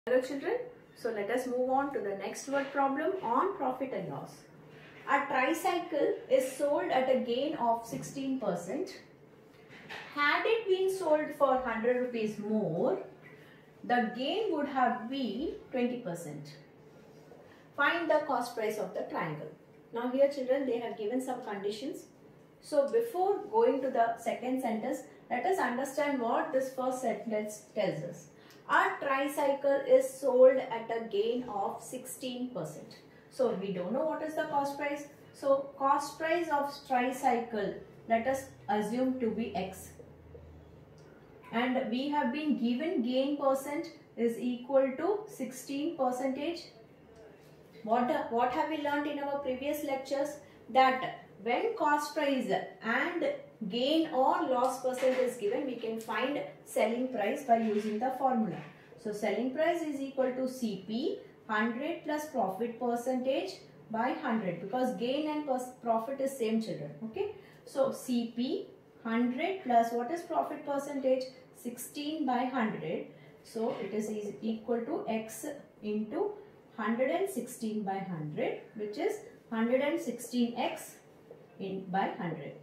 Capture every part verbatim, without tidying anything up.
Hello children, so let us move on to the next word problem on profit and loss. A tricycle is sold at a gain of sixteen percent. Had it been sold for one hundred rupees more, the gain would have been twenty percent. Find the cost price of the triangle. Now here children, they have given some conditions. So before going to the second sentence, let us understand what this first sentence tells us. A tricycle is sold at a gain of sixteen percent. So we don't know what is the cost price. So cost price of tricycle, let us assume to be X. And we have been given gain percent is equal to sixteen percentage. What, what have we learnt in our previous lectures? That when cost price and gain or loss percent is given, we can find selling price by using the formula. So selling price is equal to C P one hundred plus profit percentage by one hundred, because gain and profit is same children. Okay. So C P one hundred plus what is profit percentage? sixteen by one hundred. So it is equal to X into one hundred sixteen by one hundred, which is one hundred sixteen X in by one hundred.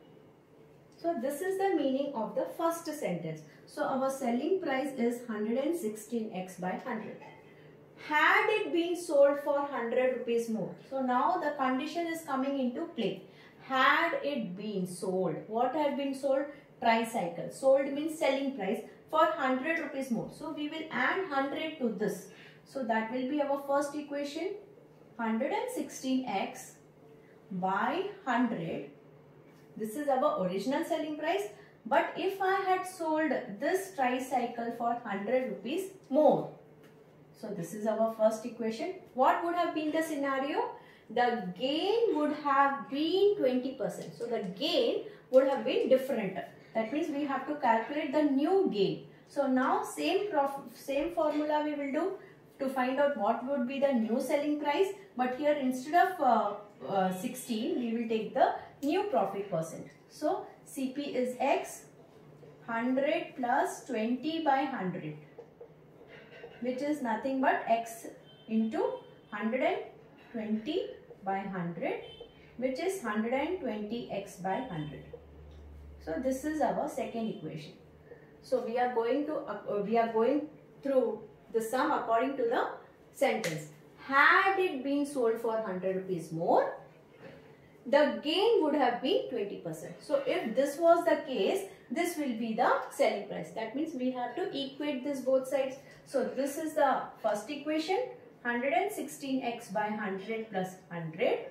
So this is the meaning of the first sentence. So our selling price is one hundred sixteen X by one hundred. Had it been sold for one hundred rupees more. So now the condition is coming into play. Had it been sold. What had been sold? Tricycle. Sold means selling price for one hundred rupees more. So we will add one hundred to this. So that will be our first equation. one hundred sixteen X by one hundred. This is our original selling price. But if I had sold this tricycle for one hundred rupees more. So this is our first equation. What would have been the scenario? The gain would have been twenty percent. So the gain would have been different. That means we have to calculate the new gain. So now same prof same formula we will do to find out what would be the new selling price. But here instead of uh, uh, sixteen, we will take the new profit percent. So C P is X, one hundred plus twenty by one hundred, which is nothing but X into one hundred twenty by one hundred, which is one hundred twenty X by one hundred. So this is our second equation. So we are going to uh, we are going through the sum according to the sentence. Had it been sold for one hundred rupees more, the gain would have been twenty percent. So if this was the case, this will be the selling price. That means we have to equate this both sides. So this is the first equation, one hundred sixteen X by one hundred plus one hundred.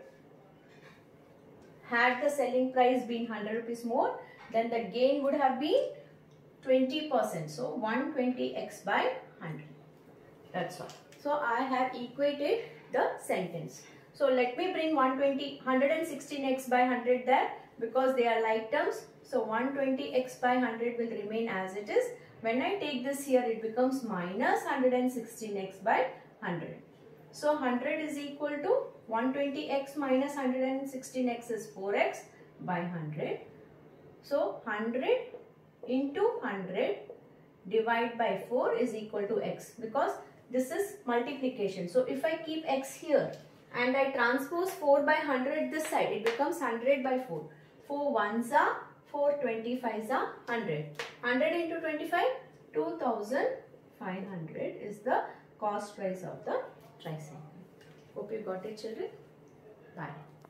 Had the selling price been one hundred rupees more, then the gain would have been twenty percent. So one hundred twenty X by one hundred. That's all. So I have equated the sentence. So let me bring one hundred twenty, one hundred sixteen X by one hundred there, because they are like terms. So one hundred twenty X by one hundred will remain as it is. When I take this here, it becomes minus one hundred sixteen X by one hundred. So one hundred is equal to one hundred twenty X minus one hundred sixteen X is four X by one hundred. So one hundred into one hundred divided by four is equal to X, because this is multiplication. So if I keep X here and I transpose four by one hundred this side, it becomes one hundred by four. four ones are four, twenty-fives are one hundred. one hundred into twenty-five, two thousand five hundred is the cost price of the tricycle. Hope you got it children. Bye.